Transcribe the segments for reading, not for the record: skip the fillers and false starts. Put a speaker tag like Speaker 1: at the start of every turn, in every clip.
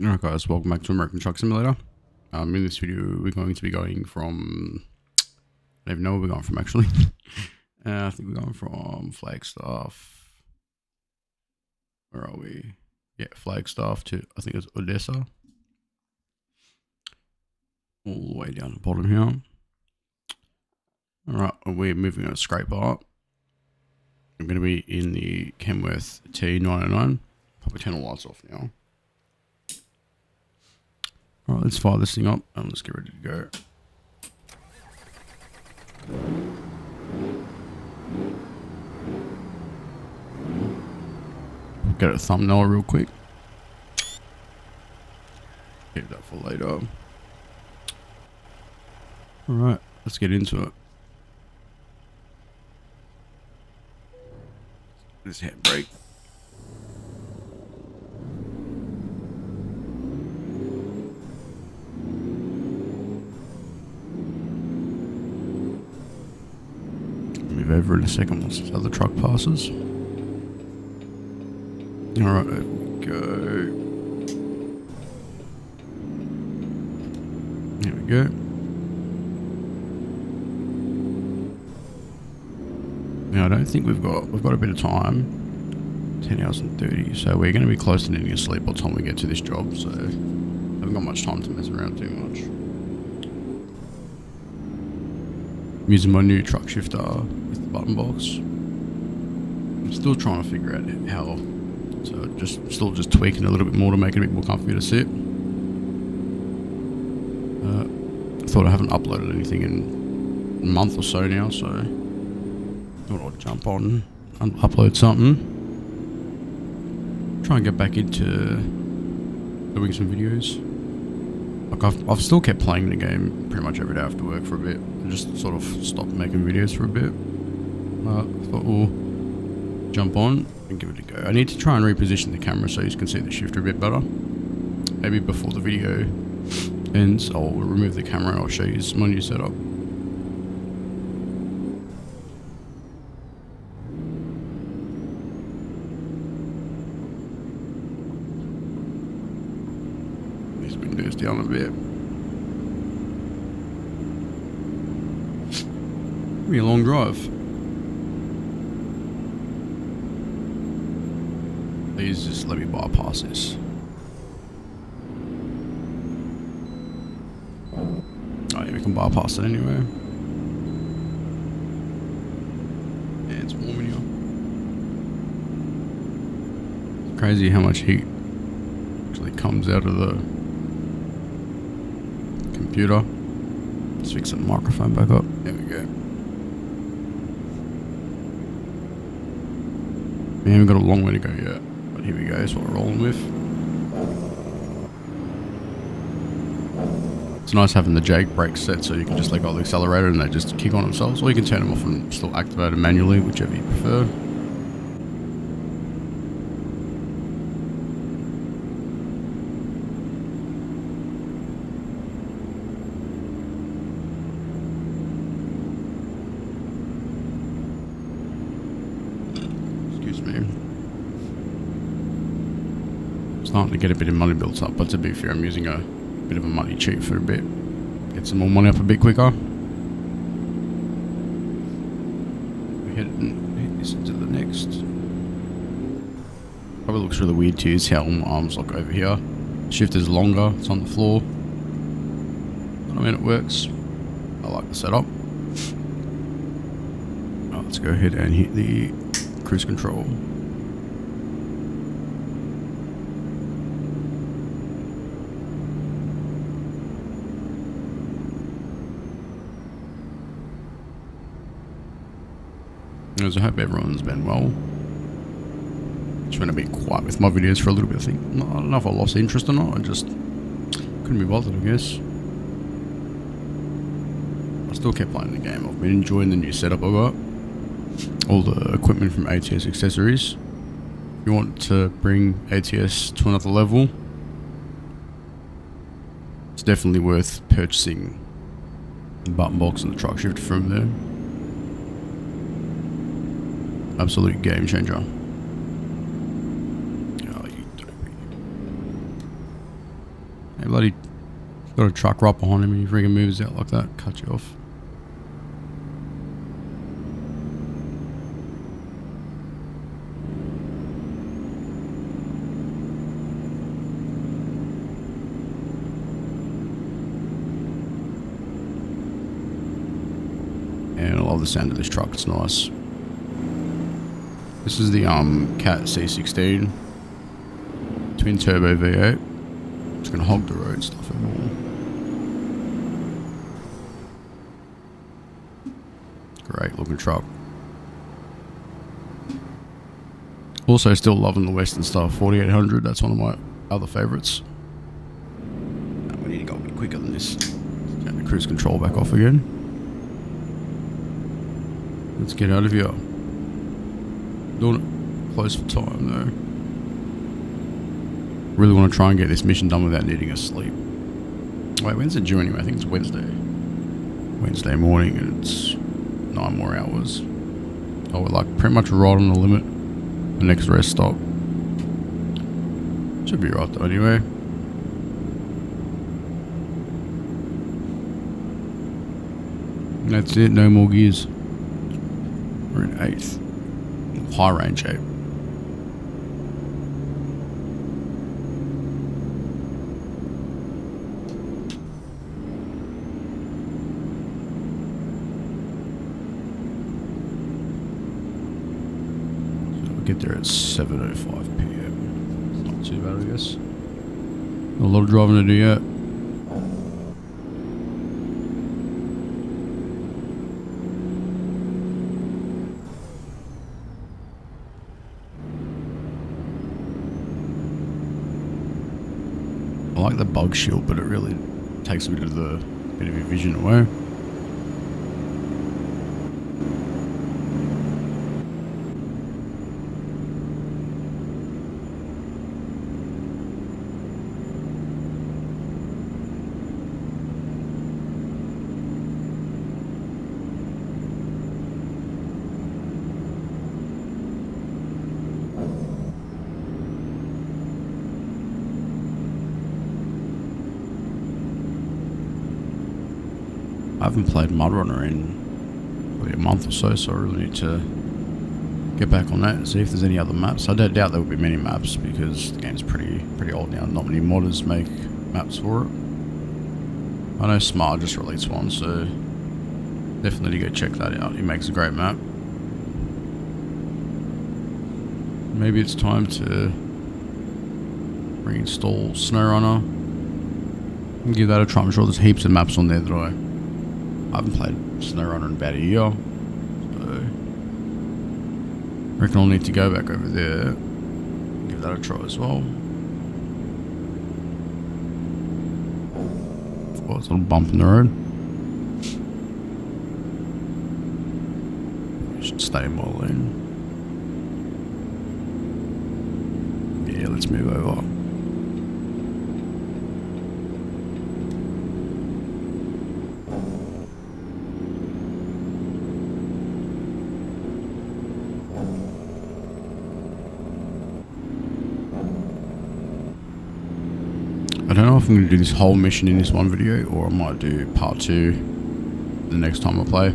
Speaker 1: Alright guys, welcome back to American Truck Simulator. In this video we're going to be going from, I don't even know where we're going from actually. I think we're going from Flagstaff, where are we? Yeah, Flagstaff to, I think it's Odessa. All the way down the bottom here. Alright, we're moving on a scraper. I'm going to be in the Kenworth T909. Probably turn the lights off now. Alright, let's fire this thing up and let's get ready to go. Get a thumbnail real quick. Keep that for later. Alright, let's get into it. This handbrake. Move over in a second once this other truck passes. Alright, there we go. There we go. Now I don't think we've got a bit of time. 10 hours and 30, so we're going to be close to needing a sleep by the time we get to this job, so haven't got much time to mess around too much. I'm using my new truck shifter with the button box. I'm still trying to figure out how, so still just tweaking a little bit more to make it a bit more comfy to sit. I thought I haven't uploaded anything in a month or so now, so I thought I'd jump on and upload something. Try and get back into doing some videos. Like I've still kept playing the game pretty much every day after work for a bit. I just sort of stopped making videos for a bit. I thought we'll jump on and give it a go. I need to try and reposition the camera so you can see the shifter a bit better. Maybe before the video ends, I'll remove the camera and I'll show you my new setup. These windows down a bit. Be a long drive. Please just let me bypass this. Oh yeah, we can bypass it anyway. Yeah, it's warm in here. It's crazy how much heat actually comes out of the computer. Let's fix the microphone back up. There we go. We haven't got a long way to go yet, but here we go, that's what we're rolling with. It's nice having the Jake brakes set so you can just let go of the accelerator and they just kick on themselves, or you can turn them off and still activate them manually, whichever you prefer. Starting to get a bit of money built up, but to be fair, I'm using a bit of a money cheat for a bit. Get some more money up a bit quicker. We hit this into the next. Probably looks really weird to use how my arms look over here. Shift is longer, it's on the floor. But I mean, it works. I like the setup. Right, let's go ahead and hit the cruise control. I hope everyone's been well. Just want to be quiet with my videos for a little bit. I think I don't know if I lost interest or not. I just couldn't be bothered, I guess. I still kept playing the game. I've been enjoying the new setup I got. All the equipment from ATS Accessories. If you want to bring ATS to another level, it's definitely worth purchasing the button box and the truck shifter from there. Absolute game changer. Oh, you dopey. Hey, bloody got a truck right behind him and he freaking moves out like that, cut you off. And I love the sound of this truck, it's nice. This is the Cat C16 twin turbo V8. It's gonna hog the road stuff and more. Great looking truck. Also still loving the Western Star 4800, that's one of my other favourites. We need to go a bit quicker than this. Turn the cruise control back off again. Let's get out of here. Doing it close for time though. Really want to try and get this mission done without needing a sleep. Wait, when's it due anyway? I think it's Wednesday. Wednesday morning and it's 9 more hours. Oh, we're like pretty much right on the limit. The next rest stop. Should be right though anyway. And that's it, no more gears. We're in 8th. High range shape. Get there at 7:05 PM. Not too bad, I guess. Not a lot of driving to do yet. I like the bug shield, but it really takes a bit of your vision away. I haven't played Mud Runner in probably a month or so, so I really need to get back on that and see if there's any other maps. I don't doubt there will be many maps because the game's pretty old now. Not many modders make maps for it. I know Smart just released one, so definitely go check that out. He makes a great map. Maybe it's time to reinstall SnowRunner and give that a try. I'm sure there's heaps of maps on there that I haven't played SnowRunner in about a year, so I reckon I'll need to go back over there, give that a try as well. Oh, it's a little bump in the road. Should stay in my lane. Yeah, let's move over. I don't know if I'm going to do this whole mission in this one video, or I might do part 2 the next time I play.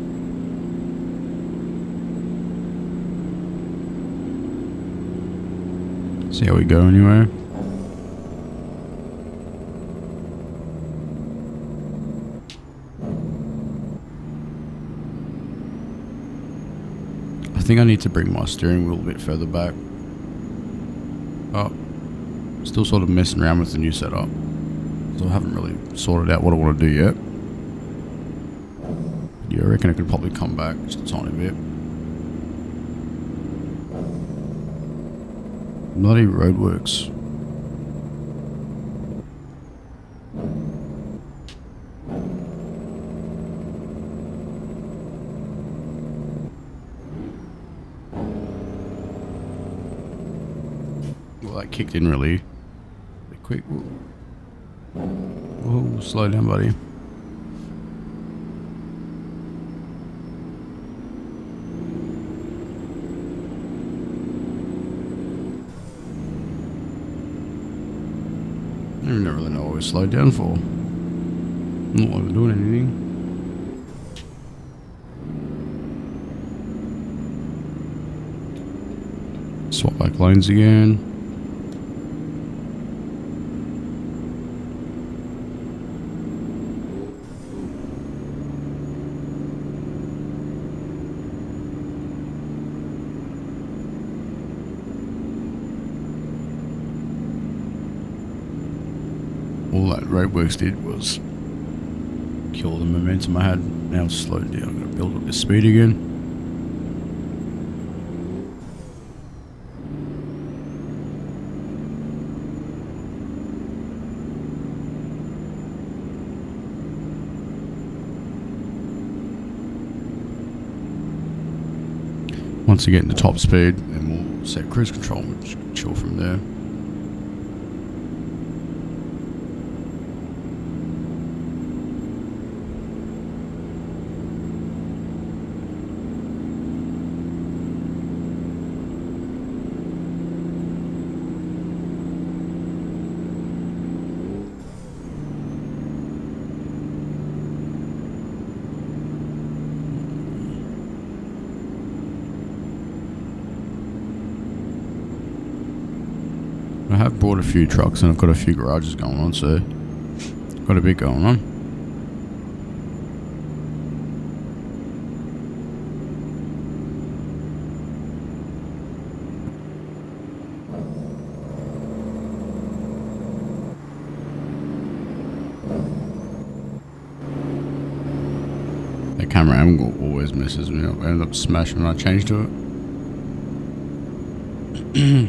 Speaker 1: See how we go anyway. I think I need to bring my steering wheel a bit further back. Oh. Still sort of messing around with the new setup, so I haven't really sorted out what I want to do yet. Yeah, I reckon I could probably come back just a tiny bit. Bloody roadworks. Well, that kicked in really quick. Whoa, slow down, buddy. I don't really know what we slowed down for. Not like we're doing anything. Swap back lanes again. All that roadworks did was kill the momentum I had. Now it's slowed down. I'm going to build up this speed again. Once I get into top speed, then we'll set cruise control and we'll just chill from there. I have bought a few trucks and I've got a few garages going on, so got a bit going on. The camera angle always messes me up. I end up smashing when I change to it.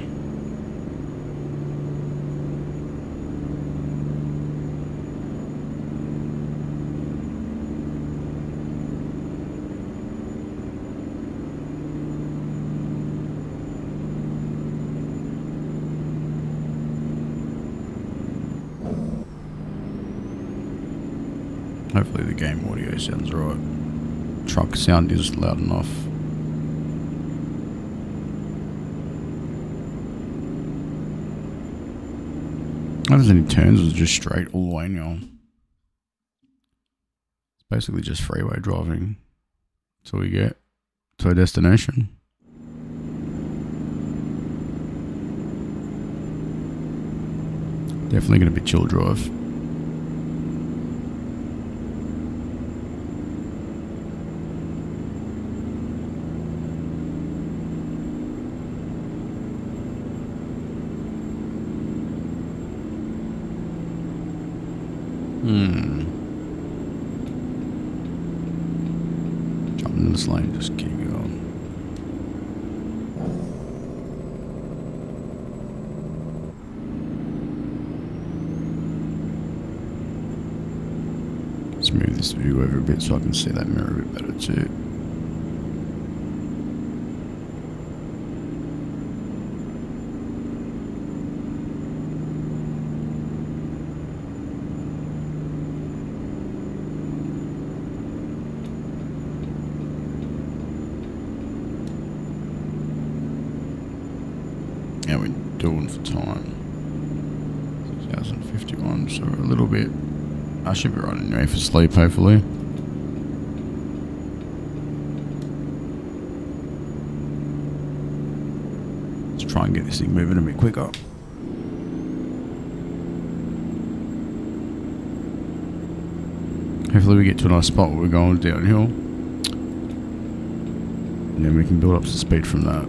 Speaker 1: Hopefully the game audio sounds right. Truck sound is loud enough. Not there's any turns, it's just straight all the way now. It's basically just freeway driving till we get to our destination. Definitely going to be chill drive. Jumping in this lane, just keep going. Let's move this view over a bit so I can see that mirror a bit better too. How we doing for time? 2051, so a little bit. I should be right anyway for sleep, hopefully. Let's try and get this thing moving a bit quicker. Hopefully we get to a nice spot where we're going downhill. And then we can build up some speed from that.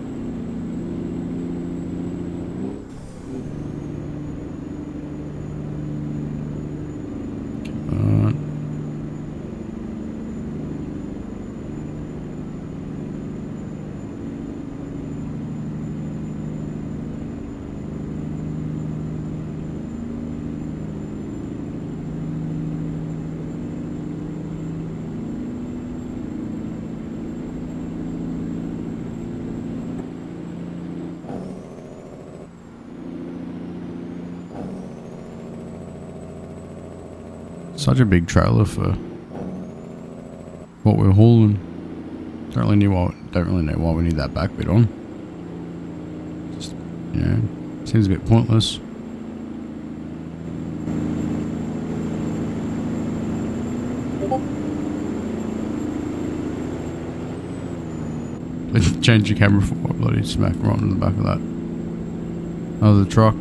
Speaker 1: Such a big trailer for what we're hauling. Don't really know why we need that back bit on. Just, you know, seems a bit pointless. Change your camera for a bloody smack right in the back of that. Another truck.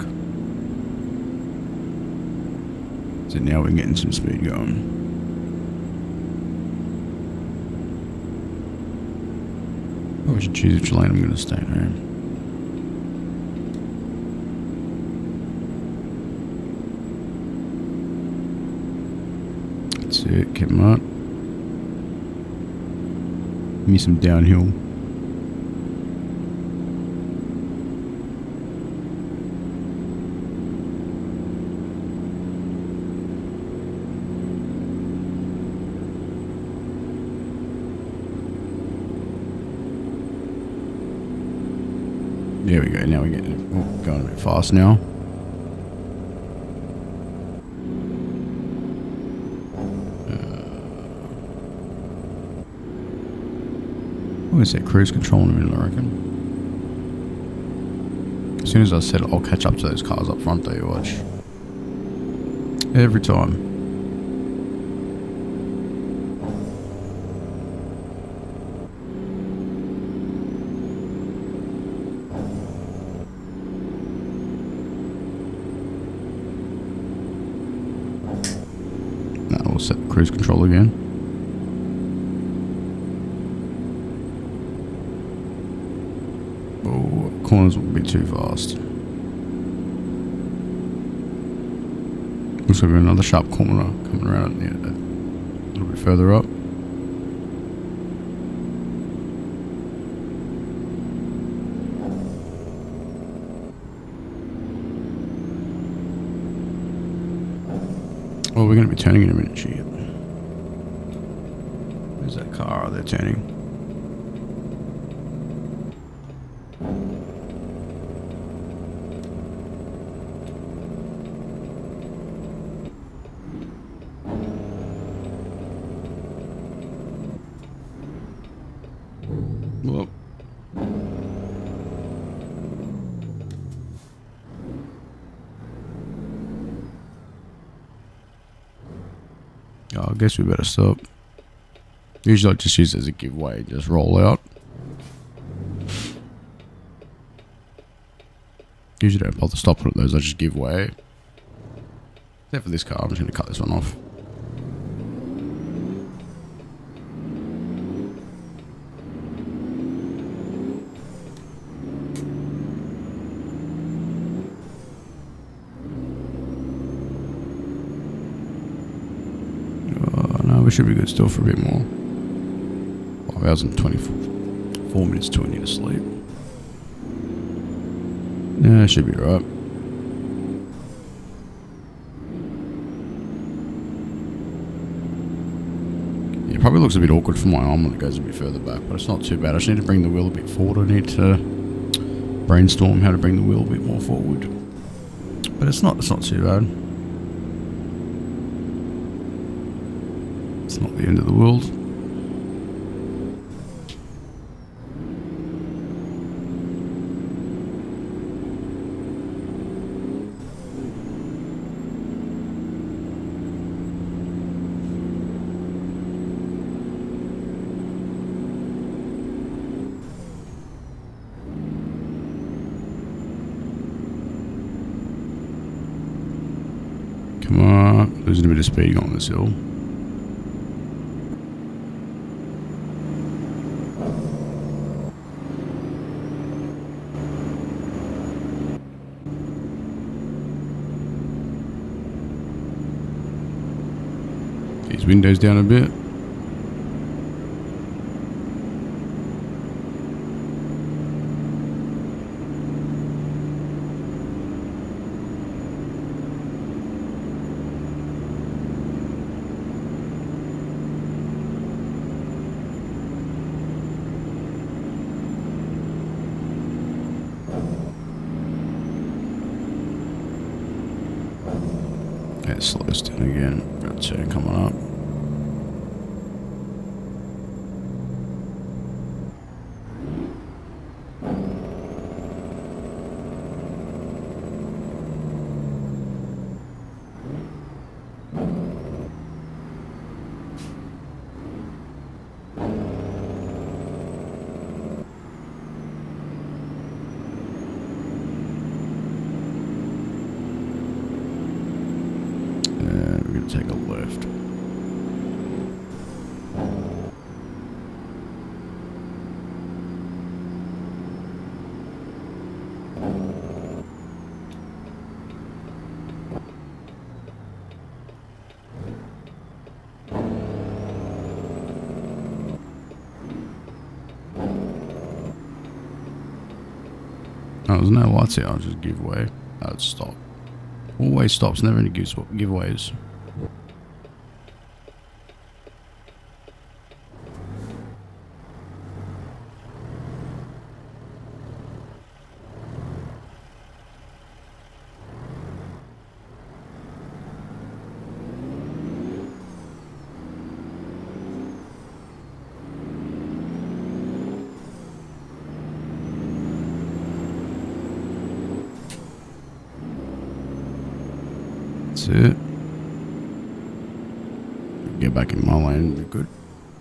Speaker 1: So now we're getting some speed going. I should choose which lane I'm going to stay in. That's it, keep them up. Give me some downhill. There we go, now we're getting going a bit fast now. I'm going to set cruise control in a minute, I reckon. As soon as I set it, I'll catch up to those cars up front there, you watch. Every time. Now we'll set the cruise control again. Corners will be too fast. Looks like another sharp corner coming around a little bit further up. Oh, we're going to be turning in a minute, shit. Where's that car? They're turning. Well, I guess we better stop. Usually I just use it as a giveaway, just roll out. Usually don't bother stopping at those, I just give way. Except for this car, I'm just going to cut this one off. No, we should be good still for a bit more. 5 hours and 24 minutes till we need to sleep. Yeah, should be right. Yeah, it probably looks a bit awkward for my arm when it goes a bit further back, but it's not too bad. I just need to bring the wheel a bit forward. I need to brainstorm how to bring the wheel a bit more forward. But it's not too bad. It's not the end of the world. Come on, losing a bit of speed on this hill. These windows down a bit. It slows down again. Got a turn coming up. take a left. Oh, there's no lights here. I'll just give way. Oh, it's stop. Always stops. Never any giveaways. That's it. Get back in my lane, be good.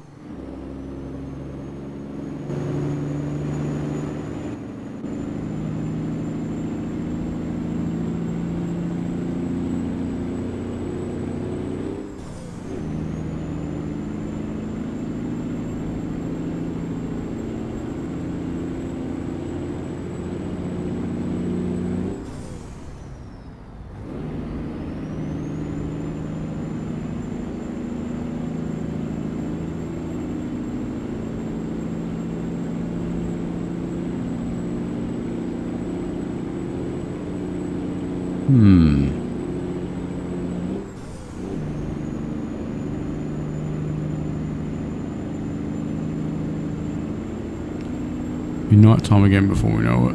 Speaker 1: Be night time again before we know it.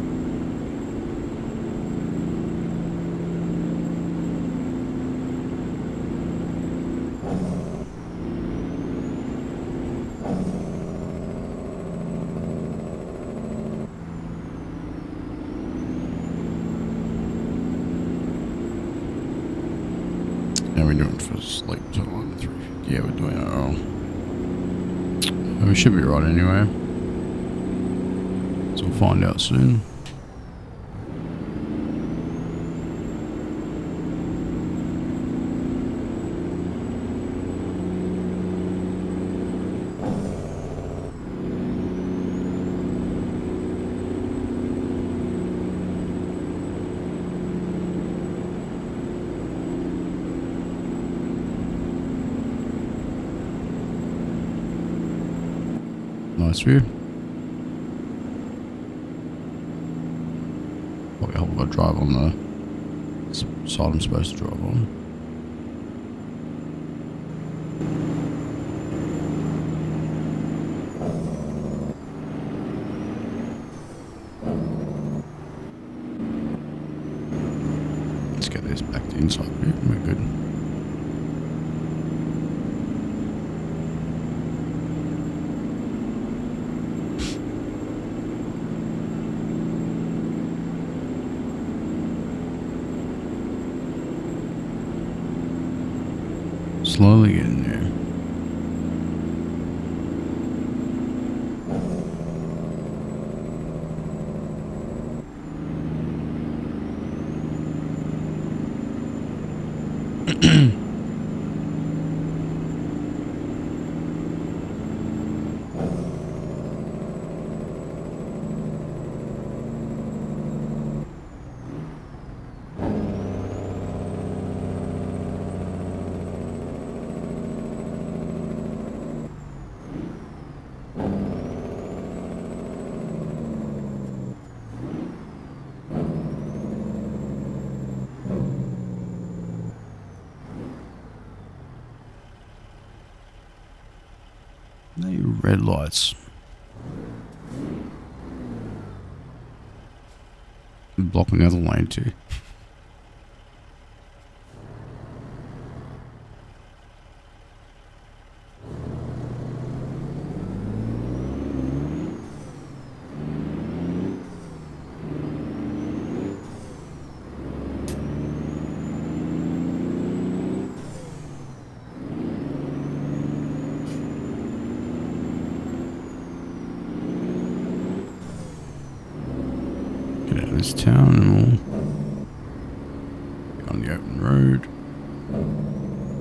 Speaker 1: How are we doing for sleep? So 3. Yeah, we're doing it all. We should be right anyway. So we'll find out soon. Nice view. Probably hope I drive on the side I'm supposed to drive on. Let's get this back to inside view. We're good. Slowly getting there. No red lights. Blocking the other lane too. Get out of this town and we'll get on the open road.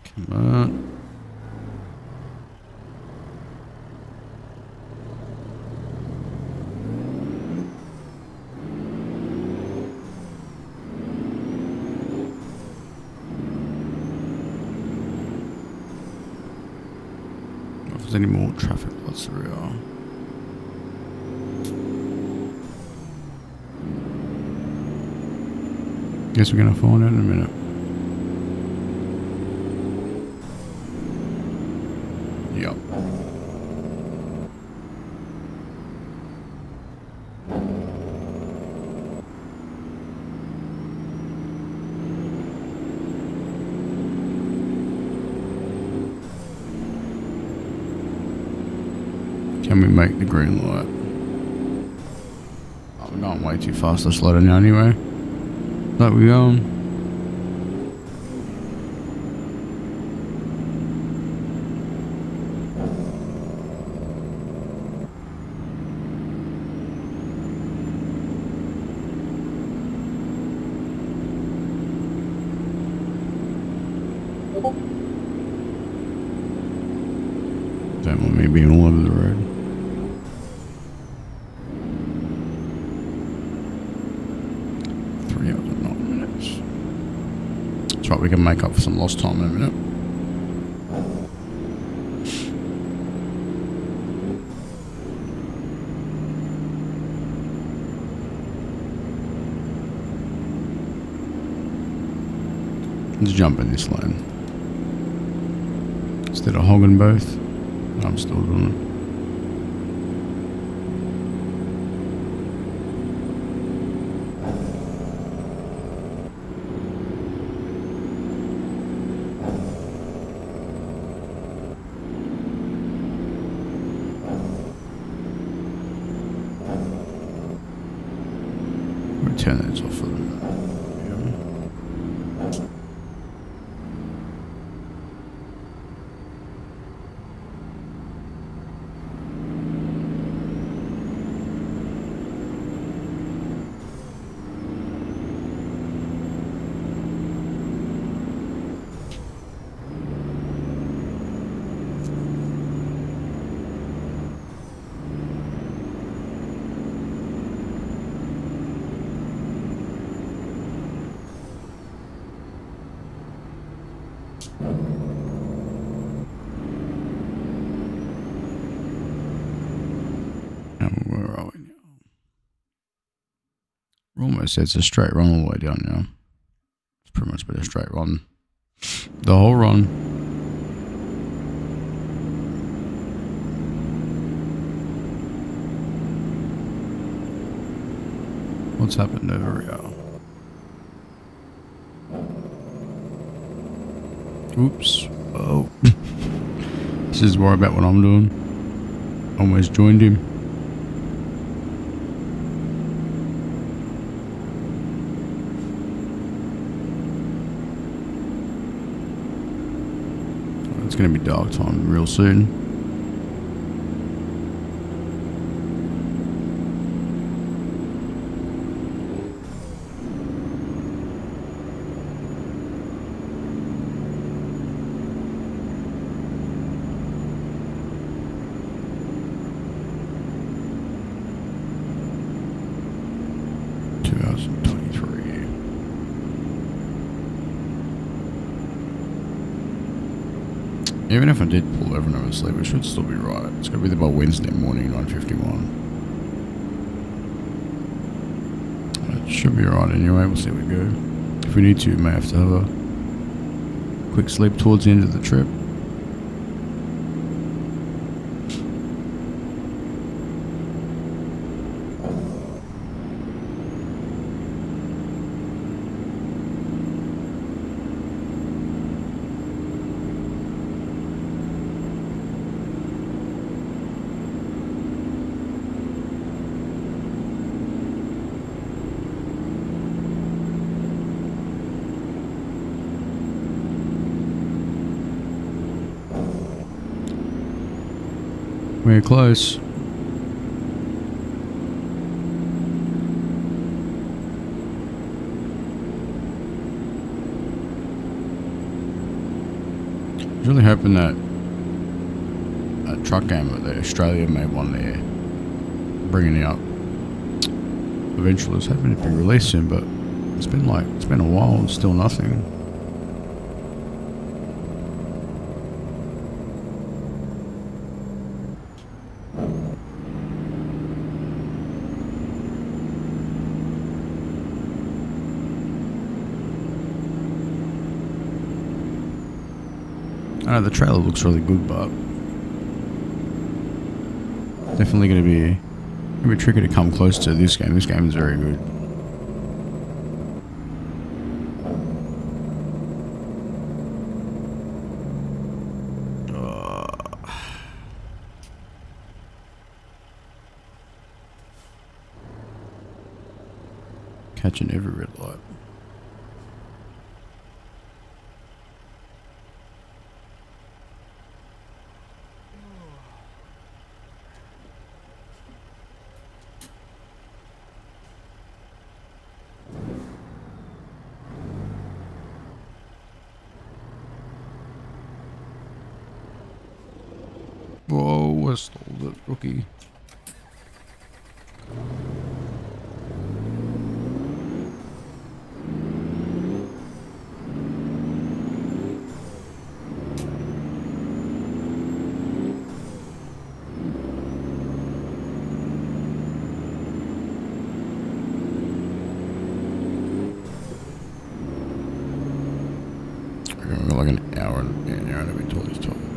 Speaker 1: Come on. If there's any more traffic lights, there are. Guess we're gonna find out in a minute. Yep. Can we make the green light? Oh, we're going way too fast to slow down anyway. That we don't want me being all over the road. That's right, we can make up for some lost time in a minute. Let's jump in this lane. Instead of hogging both, I'm still doing it. Turn those off for a minute. Where are we now? We're almost, it's a straight run all the way down now. It's pretty much been a straight run. The whole run. What's happened over here? Oops. Oh. This is worry about what I'm doing. Almost joined him. It's going to be dark time real soon. Even if I did pull over and I was asleep, it should still be right. It's going to be by Wednesday morning, 9:51. It should be right anyway. We'll see how we go. If we need to, we may have to have a quick sleep towards the end of the trip. We're close. was really hoping that a truck game that the Australia made one there, bringing it up. Eventually, I was hoping it'd be released soon, but it's been a while and still nothing. I know the trailer looks really good, but definitely going to be tricky to come close to this game. This game is very good. Catching every red light. Whoa, I stole the rookie. We've got like an hour and a bit till this time.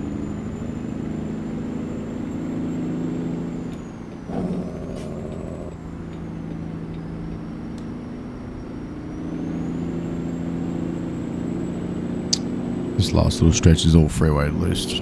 Speaker 1: This last little stretch is all freeway list.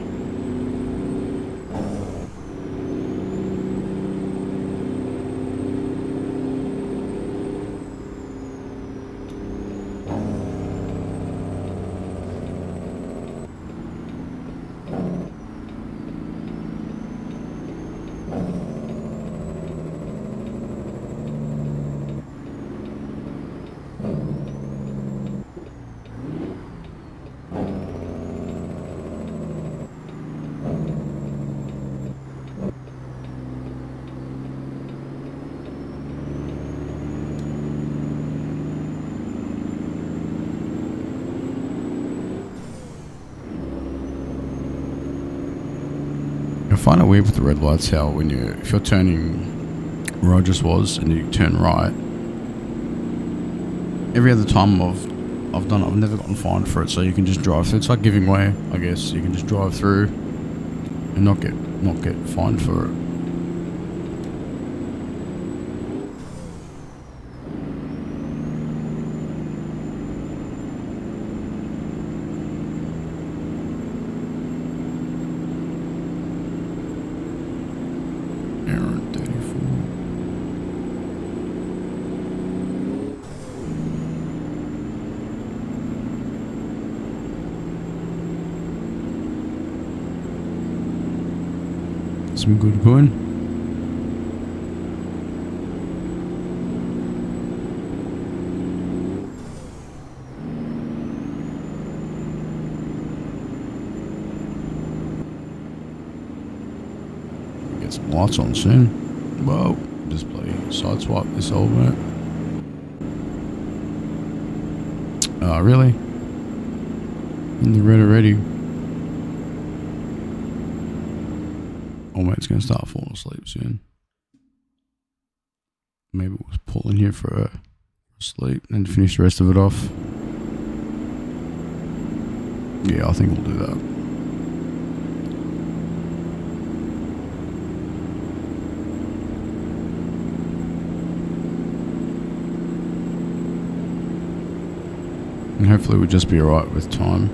Speaker 1: I find it weird with the red lights how when if you're turning where I just was and you turn right, every other time I've done it, I've never gotten fined for it, so you can just drive through. It's like giving way, I guess. You can just drive through and not get fined for it. Some good going. Get some lights on soon. Whoa, just bloody sideswipe this old mate. Really? In the red already? Oh mate, it's gonna start falling asleep soon. Maybe we'll pull in here for a sleep and finish the rest of it off. Yeah, I think we'll do that. And hopefully we'll just be alright with time.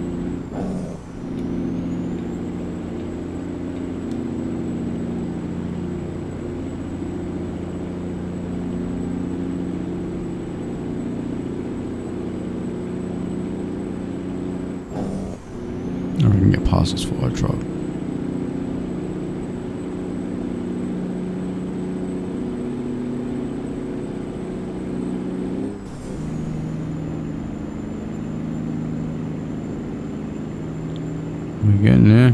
Speaker 1: I we can get past this fire truck. We're getting there.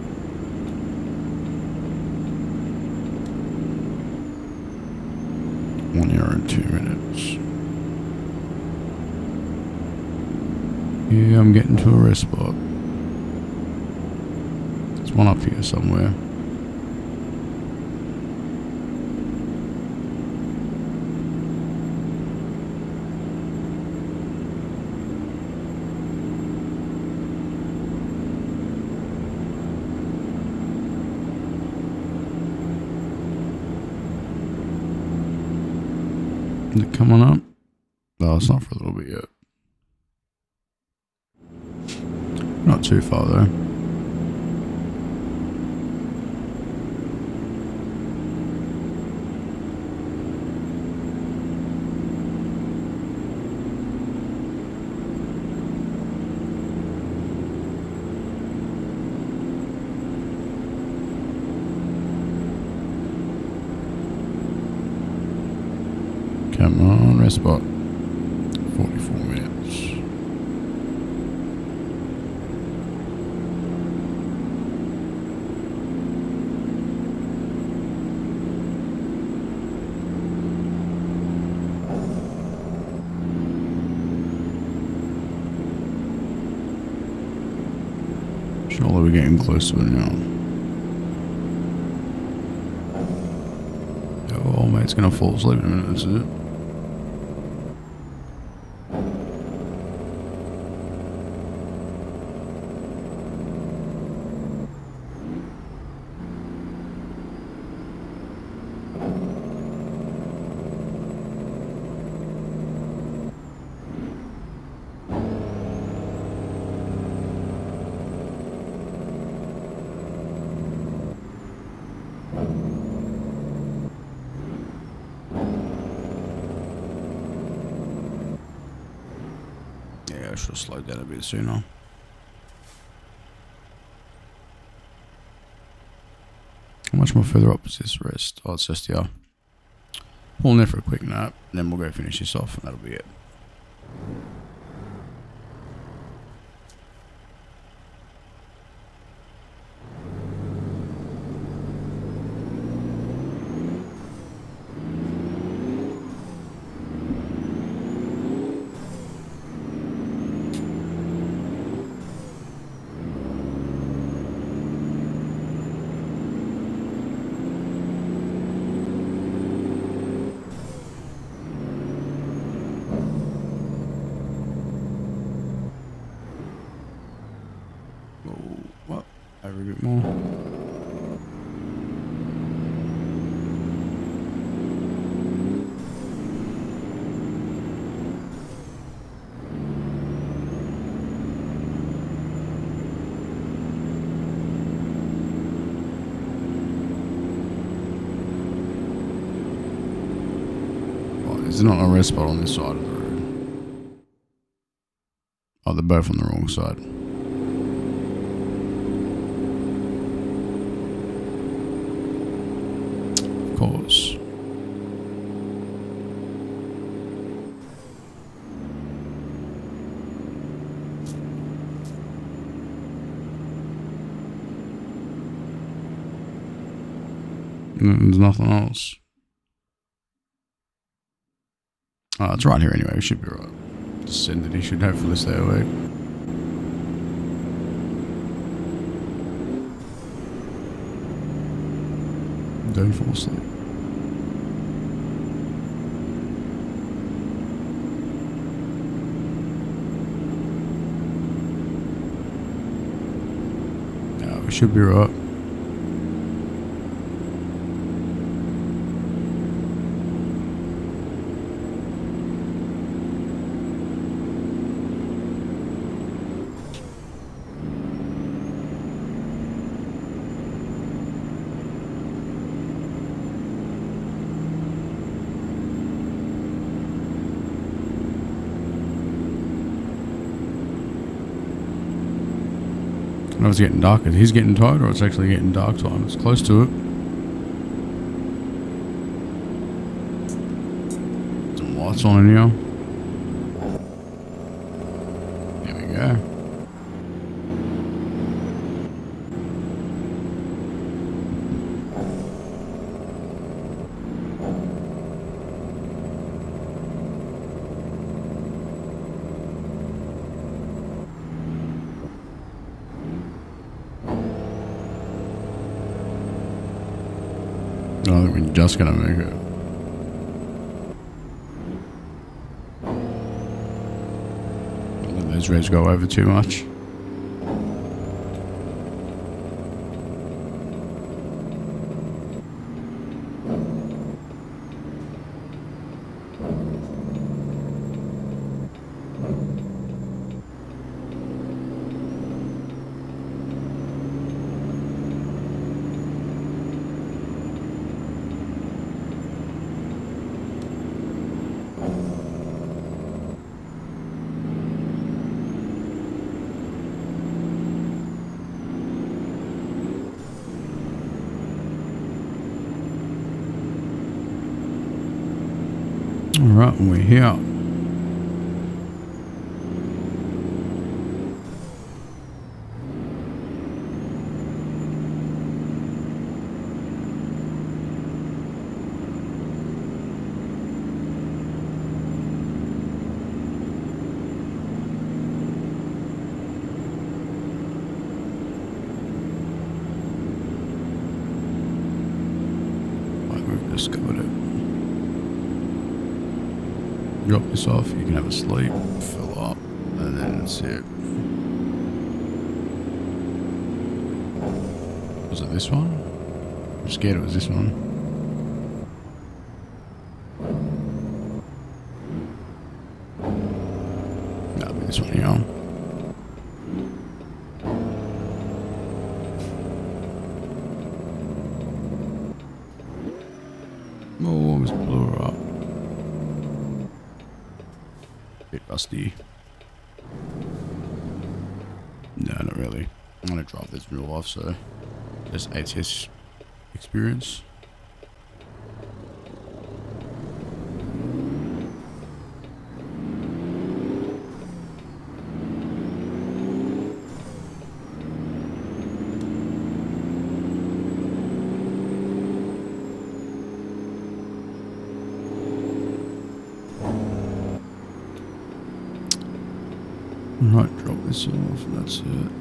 Speaker 1: One hour and 2 minutes. Yeah, I'm getting to a rest spot. There's one up here somewhere. Is it coming up? No, it's not for a little bit yet. Not too far though. Come on, rest spot. 44 minutes. Surely we're getting close to it now. Oh, mate's gonna fall asleep in a minute, this is it. I should have slowed down a bit sooner. How much more further up is this rest? Oh, it's just, yeah. Pull in there for a quick nap, and then we'll go finish this off, and that'll be it. Well, over a bit more. Oh, there's not a rest spot on this side of the road. Oh, they're both on the wrong side. Course. There's nothing else. Oh, it's right here anyway. We should be right. Just send it. He should hopefully stay awake. Don't fall asleep. Yeah, we should be right. I know it's getting dark. He's getting tired, or it's actually getting dark time. It's close to it. Some lights on in here. There we go. don't think we're just gonna make it. Don't let those rays go over too much. Alright, we're here. Right, we've discovered it. Drop this off, you can have a sleep, fill up, and then that's it. Was it this one? I'm scared it was this one. No, it'll be this one here. Oh, almost blew her up. Bit rusty. No, not really. I'm gonna drive this real life, so just ATS experience. Right, drop this off, and that's it.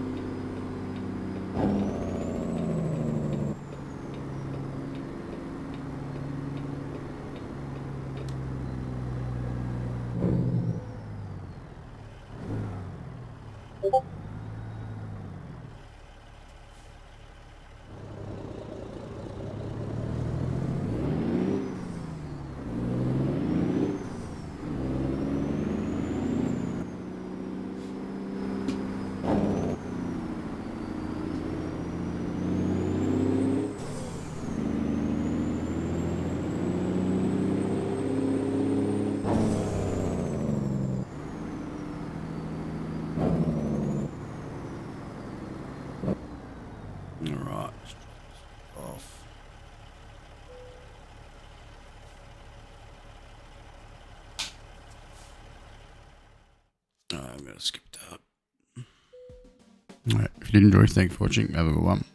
Speaker 1: Alright, let's drop this off. I'm gonna skip that. Alright, if you did enjoy, thanks for watching. Have a good one.